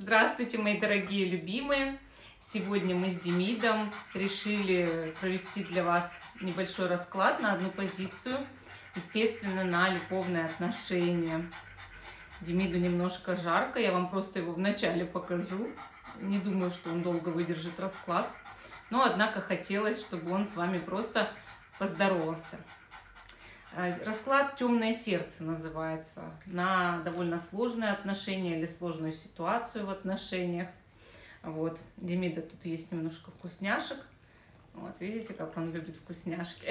Здравствуйте, мои дорогие любимые! Сегодня мы с Демидом решили провести для вас небольшой расклад на одну позицию, естественно, на любовные отношения. Демиду немножко жарко, я вам просто его вначале покажу. Не думаю, что он долго выдержит расклад, но, однако, хотелось, чтобы он с вами просто поздоровался. Расклад «Темное сердце» называется, на довольно сложные отношения или сложную ситуацию в отношениях. Вот, Демида тут есть немножко вкусняшек. Вот, видите, как он любит вкусняшки?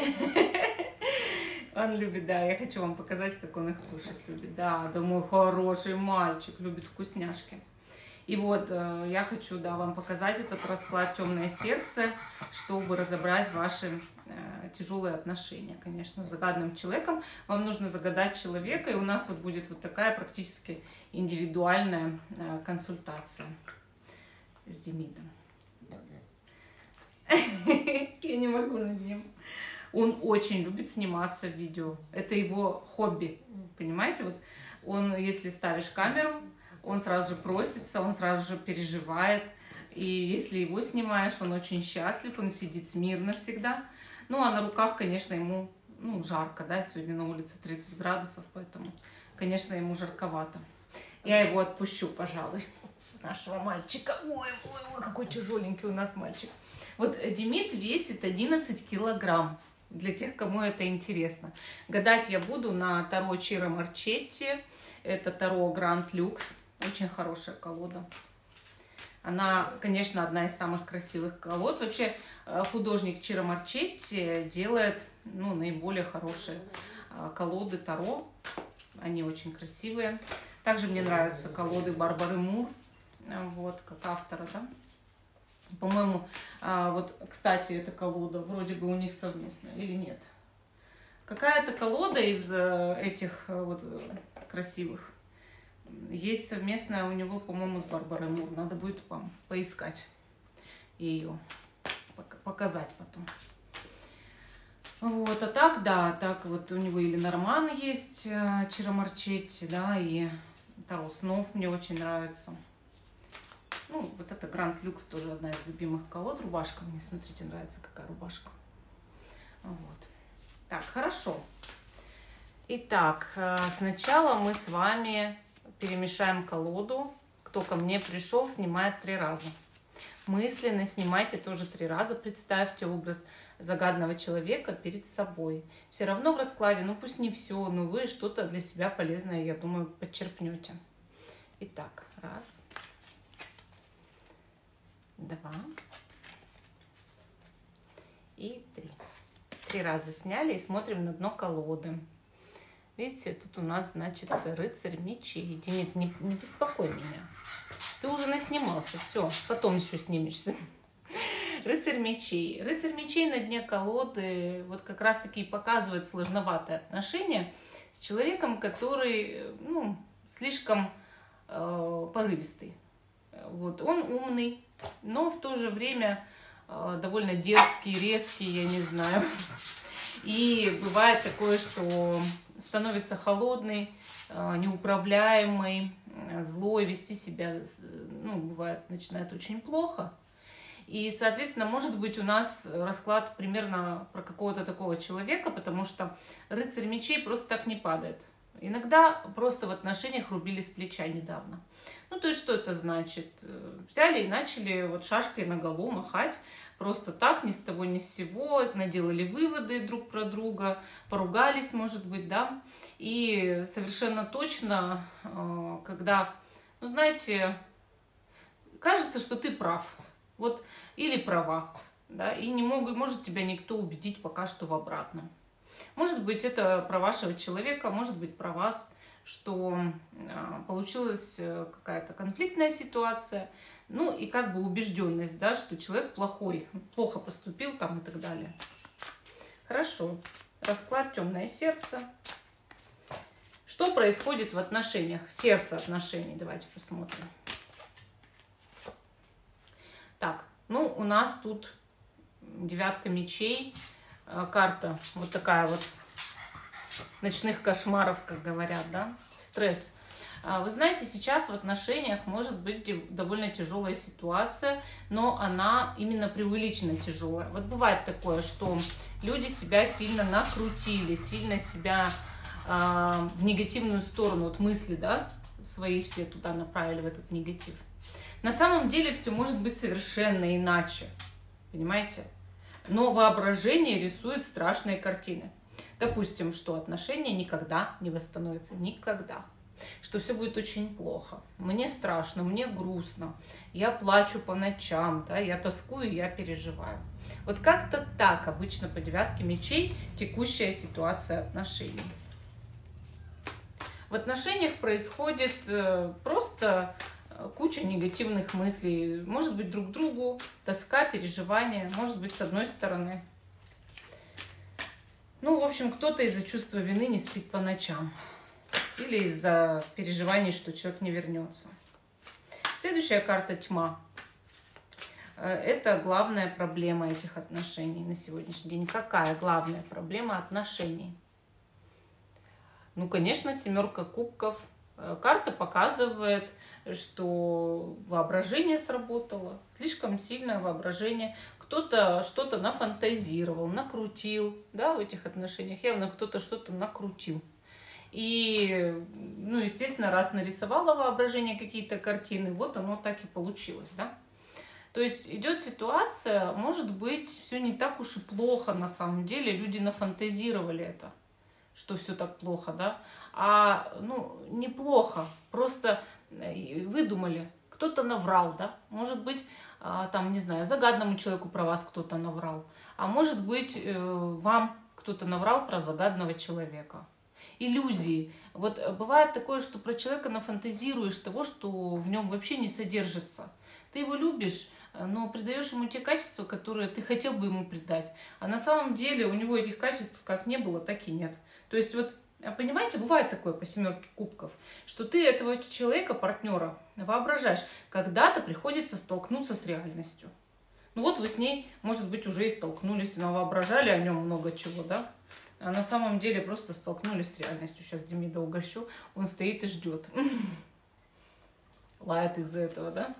Он любит, да, я хочу вам показать, как он их кушать любит. Да, мой хороший мальчик любит вкусняшки. И вот, я хочу, да, вам показать этот расклад «Темное сердце», чтобы разобрать ваши тяжелые отношения, конечно, с загадным человеком. Вам нужно загадать человека, и у нас вот будет вот такая практически индивидуальная консультация с Демидом. Я не могу над ним. Он очень любит сниматься в видео. Это его хобби, понимаете? Вот он, если ставишь камеру, он сразу же просится, он сразу же переживает. И если его снимаешь, он очень счастлив, он сидит смирно всегда. Ну, а на руках, конечно, ему, жарко, да, сегодня на улице 30 градусов, поэтому, конечно, ему жарковато. Я его отпущу, пожалуй, нашего мальчика. Ой, какой тяжеленький у нас мальчик. Вот Демид весит 11 килограмм, для тех, кому это интересно. Гадать я буду на Таро Чиро Марчетти, это Таро Гранд Люкс, очень хорошая колода. Она, конечно, одна из самых красивых колод. Вообще, художник Чиро Марчетти делает, наиболее хорошие колоды Таро. Они очень красивые. Также мне нравятся колоды Барбары Мур, вот, как автора, да. По-моему, вот, кстати, эта колода вроде бы у них совместная или нет? Какая-то колода из этих вот красивых. Есть совместная у него, по-моему, с Барбарой Мур. Надо будет вам поискать ее, показать потом. Вот, а так, да, так вот у него и Ленорман есть, Чиро Марчетти, да, и Таро снов мне очень нравится. Вот это Гранд Люкс тоже одна из любимых колод. Рубашка мне, смотрите, нравится, какая рубашка. Вот. Так, хорошо. Итак, сначала мы с вами перемешаем колоду. Кто ко мне пришел, снимает 3 раза. Мысленно снимайте тоже 3 раза. Представьте образ загадного человека перед собой. Все равно в раскладе, пусть не все, но вы что-то для себя полезное, я думаю, подчерпнете. Итак, 1, 2 и 3. 3 раза сняли и смотрим на дно колоды. Видите, тут у нас, значит, рыцарь мечей. Демид, не беспокой меня. Ты уже наснимался, все, потом еще снимешься. Рыцарь мечей. Рыцарь мечей на дне колоды вот как раз-таки и показывает сложноватые отношения с человеком, который, слишком порывистый. Вот. Он умный, но в то же время довольно дерзкий, резкий, я не знаю. И бывает такое, что становится холодный, неуправляемый, злой, вести себя, бывает, начинает очень плохо. И, соответственно, может быть у нас расклад примерно про какого-то такого человека, потому что рыцарь мечей просто так не падает. Иногда просто в отношениях рубили с плеча недавно. То есть, что это значит? Взяли и начали вот шашкой наголо махать, просто так, ни с того ни с сего, наделали выводы друг про друга, поругались, может быть, да. И совершенно точно, когда, знаете, кажется, что ты прав, вот, или права, да, и не может тебя никто убедить пока что в обратном. Может быть, это про вашего человека, может быть, про вас, что получилась какая-то конфликтная ситуация, и как бы убежденность, да, что человек плохой, плохо поступил там и так далее. Хорошо. Расклад «Темное сердце». Что происходит в отношениях? Сердце отношений. Давайте посмотрим. Так, у нас тут 9 мечей. Карта вот такая вот ночных кошмаров, как говорят, да, стресс. Вы знаете, сейчас в отношениях может быть довольно тяжелая ситуация, но она именно преувеличенно тяжелая. Вот бывает такое, что люди себя сильно накрутили, сильно себя в негативную сторону, вот мысли, да, свои все туда направили, в этот негатив. На самом деле все может быть совершенно иначе, понимаете? Но воображение рисует страшные картины. Допустим, что отношения никогда не восстановятся, никогда. Что все будет очень плохо. Мне страшно, мне грустно, я плачу по ночам, да, я тоскую, я переживаю. Вот как-то так обычно по девятке мечей текущая ситуация отношений. В отношениях происходит просто куча негативных мыслей. Может быть, друг к другу, тоска, переживания, может быть, с одной стороны. Ну, в общем, кто-то из-за чувства вины не спит по ночам. Или из-за переживаний, что человек не вернется. Следующая карта — тьма. Это главная проблема этих отношений на сегодняшний день. Какая главная проблема отношений? Ну, конечно, семерка кубков. Карта показывает, что воображение сработало, слишком сильное воображение. Кто-то что-то нафантазировал, накрутил, да, в этих отношениях. Явно кто-то что-то накрутил. И, ну, естественно, раз нарисовало воображение какие-то картины, вот оно так и получилось, да. То есть идет ситуация, может быть, все не так уж и плохо на самом деле, люди нафантазировали это, что все так плохо, да, ну, неплохо, просто выдумали, кто-то наврал, да, может быть, там, не знаю, загадному человеку про вас кто-то наврал, а может быть, вам кто-то наврал про загадного человека. Иллюзии. Вот бывает такое, что про человека нафантазируешь того, что в нем вообще не содержится. Ты его любишь, но придаешь ему те качества, которые ты хотел бы ему придать. А на самом деле у него этих качеств как не было, так и нет. То есть вот, понимаете, бывает такое по семерке кубков, что ты этого человека, партнера, воображаешь. Когда-то приходится столкнуться с реальностью. Ну вот вы с ней, может быть, уже и столкнулись, воображали о нем много чего, да? А на самом деле просто столкнулись с реальностью. Сейчас Демида угощу. Он стоит и ждет. Лает из-за этого, да?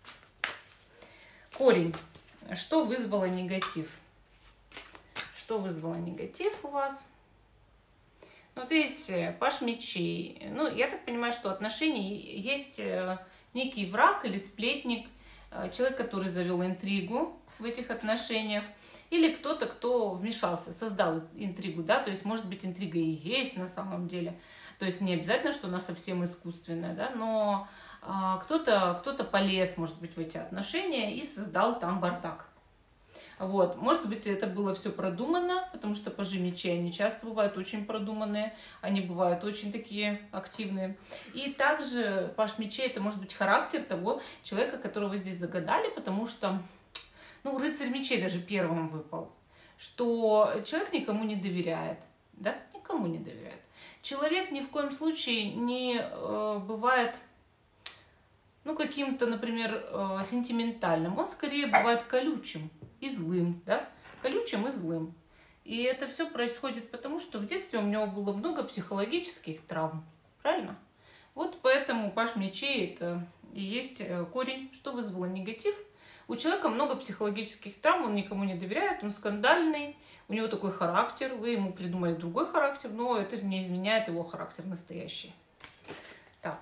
Корень. Что вызвало негатив? Что вызвало негатив у вас? Вот видите, паш мечей. Ну, я так понимаю, что отношения есть некий враг или сплетник, человек, который завел интригу в этих отношениях. Или кто-то, кто вмешался, создал интригу, да, то есть, может быть, интрига и есть на самом деле. То есть, не обязательно, что она совсем искусственная, да, но кто-то полез, может быть, в эти отношения и создал там бардак. Вот, может быть, это было все продумано, потому что пажи мечей, они часто бывают очень продуманные, они бывают очень такие активные. И также паж мечей — это может быть характер того человека, которого вы здесь загадали, потому что... Ну, рыцарь мечей даже первым выпал, что человек никому не доверяет, да, никому не доверяет. Человек ни в коем случае не бывает, ну, каким-то, например, сентиментальным. Он скорее бывает колючим и злым, да, колючим и злым. И это все происходит потому, что в детстве у него было много психологических травм, правильно? Вот поэтому паж мечей — это и есть корень, что вызвало негатив. У человека много психологических травм, он никому не доверяет, он скандальный, у него такой характер, вы ему придумали другой характер, но это не изменяет его характер настоящий. Так.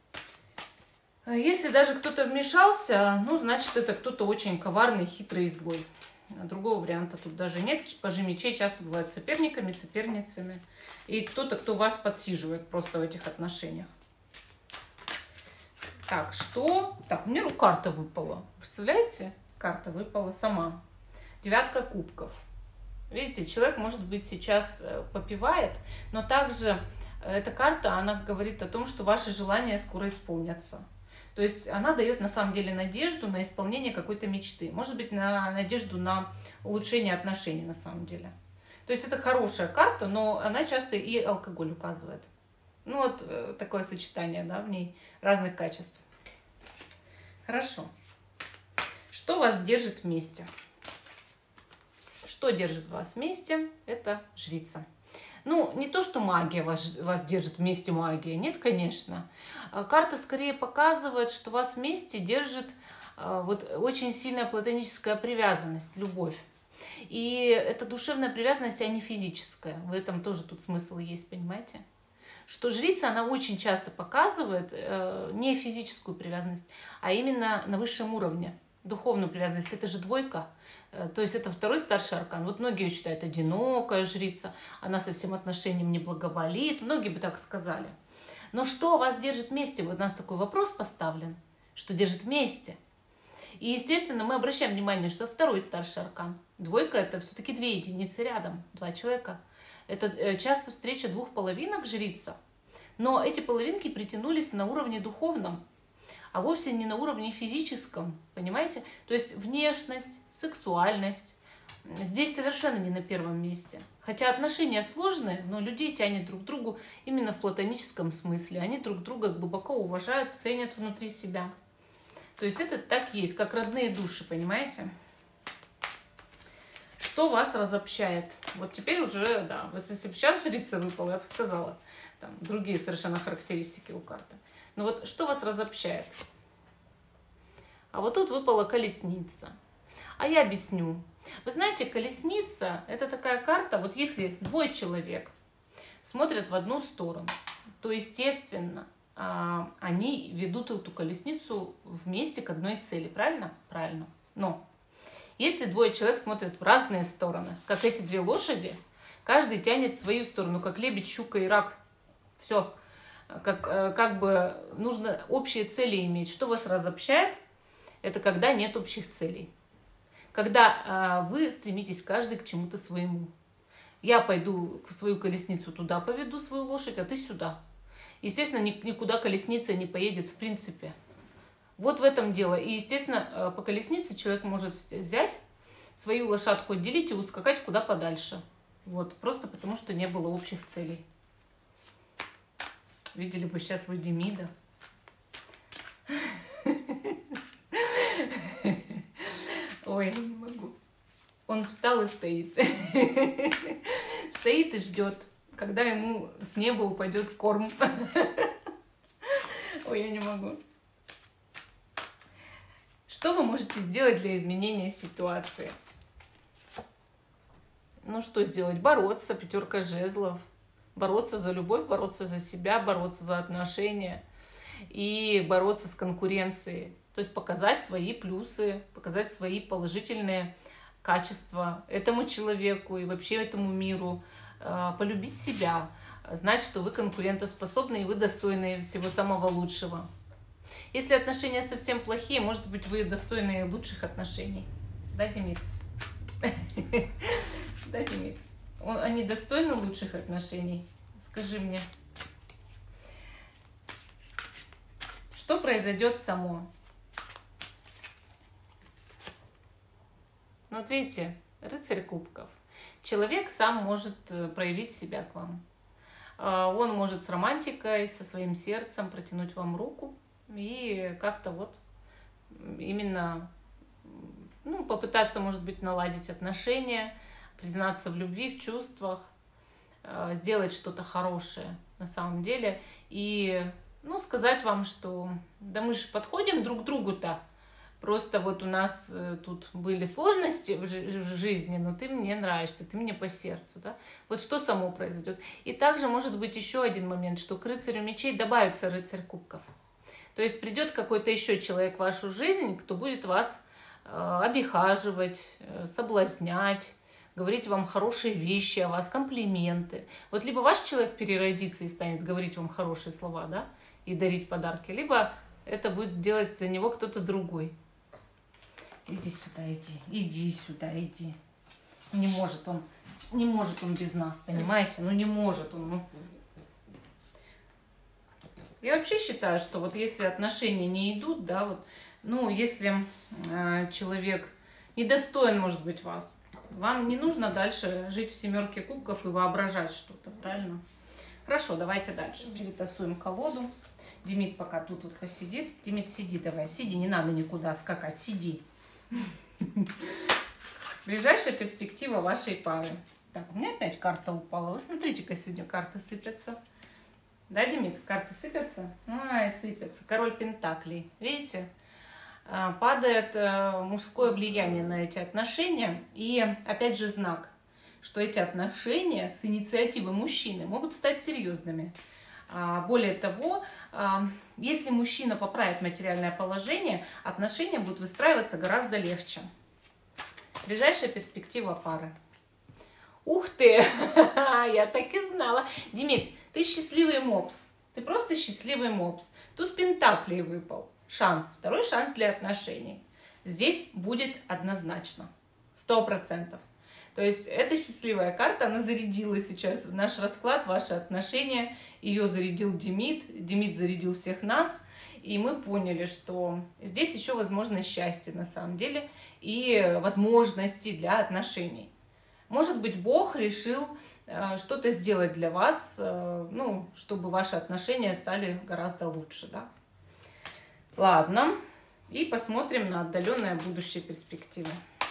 Если даже кто-то вмешался, ну, значит, это кто-то очень коварный, хитрый и злой. Другого варианта тут даже нет. Пажи мечей часто бывают соперниками, соперницами. И кто-то, кто вас подсиживает просто в этих отношениях. Так, что? Так, мне карта выпала. Представляете? Карта выпала сама. Девятка кубков. Видите, человек, может быть, сейчас попивает, но также эта карта, она говорит о том, что ваши желания скоро исполнятся. То есть она дает на самом деле надежду на исполнение какой-то мечты. Может быть, на надежду на улучшение отношений на самом деле. То есть это хорошая карта, но она часто и алкоголь указывает. Ну вот такое сочетание, да, в ней разных качеств. Хорошо. Что вас держит вместе? Что держит вас вместе? Это жрица. Ну, не то, что магия вас держит вместе, магия. Нет, конечно. Карта скорее показывает, что вас вместе держит вот очень сильная платоническая привязанность, любовь. И это душевная привязанность, а не физическая. В этом тоже тут смысл есть, понимаете? Что жрица, она очень часто показывает не физическую привязанность, а именно на высшем уровне. Духовную привязанность. Это же двойка. То есть это второй старший аркан. Вот многие считают одинокая жрица, она со всем отношением не благоволит. Многие бы так сказали. Но что вас держит вместе? Вот у нас такой вопрос поставлен. Что держит вместе? И, естественно, мы обращаем внимание, что второй старший аркан. Двойка – это все-таки две единицы рядом, два человека. Это часто встреча двух половинок жрица. Но эти половинки притянулись на уровне духовном, а вовсе не на уровне физическом, понимаете? То есть внешность, сексуальность здесь совершенно не на первом месте. Хотя отношения сложные, но людей тянет друг к другу именно в платоническом смысле. Они друг друга глубоко уважают, ценят внутри себя. То есть это так есть, как родные души, понимаете? Что вас разобщает? Вот теперь уже, да, вот если бы сейчас жрица выпала, я бы сказала, там другие совершенно характеристики у карты. Но вот что вас разобщает? А вот тут выпала колесница. А я объясню. Вы знаете, колесница – это такая карта, вот если двое человек смотрят в одну сторону, то, естественно, они ведут эту колесницу вместе к одной цели, правильно? Правильно. Но если двое человек смотрят в разные стороны, как эти две лошади, каждый тянет в свою сторону, как лебедь, щука и рак. Все. Как бы нужно общие цели иметь. Что вас разобщает? Это когда нет общих целей. Когда вы стремитесь каждый к чему-то своему. Я пойду в свою колесницу туда поведу свою лошадь, а ты сюда. Естественно, никуда колесница не поедет в принципе. Вот в этом дело. И, естественно, по колеснице человек может взять свою лошадку, отделить и ускакать куда подальше. Вот. Просто потому, что не было общих целей. Видели бы сейчас вы Демида. Ой, я не могу. Он встал и стоит. Стоит и ждет, когда ему с неба упадет корм. Ой, я не могу. Что вы можете сделать для изменения ситуации? Ну, что сделать? Бороться, пятерка жезлов. Бороться за любовь, бороться за себя, бороться за отношения и бороться с конкуренцией. То есть показать свои плюсы, показать свои положительные качества этому человеку и вообще этому миру, полюбить себя, знать, что вы конкурентоспособны и вы достойны всего самого лучшего. Если отношения совсем плохие, может быть, вы достойны лучших отношений. Да, Демид? Да, Демид? Они достойны лучших отношений? Скажи мне. Что произойдет само? Ну, вот видите, рыцарь кубков. Человек сам может проявить себя к вам. Он может с романтикой, со своим сердцем протянуть вам руку и как-то вот именно, ну, попытаться, может быть, наладить отношения, признаться в любви, в чувствах, сделать что-то хорошее на самом деле и, ну, сказать вам, что да мы же подходим друг к другу-то, просто вот у нас тут были сложности в жизни, но ты мне нравишься, ты мне по сердцу, да? Вот что само произойдет. И также может быть еще один момент, что к рыцарю мечей добавится рыцарь кубков. То есть придет какой-то еще человек в вашу жизнь, кто будет вас обихаживать, соблазнять, говорить вам хорошие вещи о вас, комплименты. Вот либо ваш человек переродится и станет говорить вам хорошие слова, да, и дарить подарки, либо это будет делать для него кто-то другой. Иди сюда, иди. Иди сюда, иди. Не может он без нас, понимаете? Ну не может он. Ну. Я вообще считаю, что вот если отношения не идут, да, вот, ну, если человек недостоин, может быть, вас, вам не нужно дальше жить в семерке кубков и воображать что-то, правильно? Хорошо, давайте дальше. Перетасуем колоду. Демид пока тут вот посидит. Демид, сиди давай, сиди, не надо никуда скакать, сиди. Ближайшая перспектива вашей пары. Так, у меня опять карта упала. Вы смотрите-ка, сегодня карты сыпятся. Да, Демид, карты сыпятся? Ай, сыпятся. Король Пентаклей. Видите? Падает мужское влияние на эти отношения. И опять же знак, что эти отношения с инициативы мужчины могут стать серьезными. Более того, если мужчина поправит материальное положение, отношения будут выстраиваться гораздо легче. Ближайшая перспектива пары. Ух ты! Я так и знала. Демид, ты счастливый мопс. Ты просто счастливый мопс. Туз Пентаклей выпал. Шанс. Второй шанс для отношений. Здесь будет однозначно. 100%. То есть эта счастливая карта, она зарядила сейчас в наш расклад, ваши отношения. Ее зарядил Демид. Демид зарядил всех нас. И мы поняли, что здесь еще возможно счастье на самом деле. И возможности для отношений. Может быть, Бог решил что-то сделать для вас, ну, чтобы ваши отношения стали гораздо лучше, да? Ладно, и посмотрим на отдаленное будущее перспективы.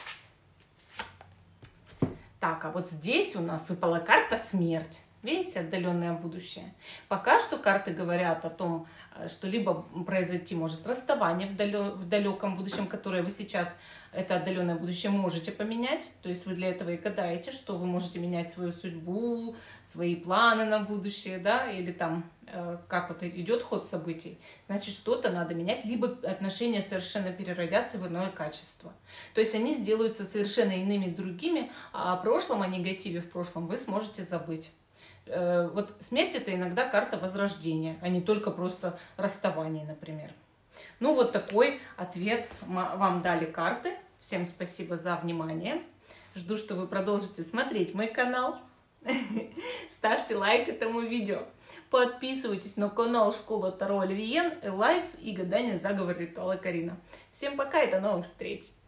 Так, а вот здесь у нас выпала карта «Смерть». Видите, отдаленное будущее. Пока что карты говорят о том, что либо произойти может расставание в далеком будущем, которое вы сейчас, это отдаленное будущее, можете поменять. То есть вы для этого и гадаете, что вы можете менять свою судьбу, свои планы на будущее, да, или там, как вот идет ход событий. Значит, что-то надо менять, либо отношения совершенно переродятся в иное качество. То есть они сделаются совершенно иными, другими, а о прошлом, о негативе в прошлом вы сможете забыть. Вот смерть — это иногда карта возрождения, а не только просто расставание, например. Ну вот такой ответ вам дали карты. Всем спасибо за внимание. Жду, что вы продолжите смотреть мой канал. Ставьте лайк этому видео. Подписывайтесь на канал Школа Таро Оливиен, Лайф и гадание, заговор, ритуалы Карина. Всем пока и до новых встреч!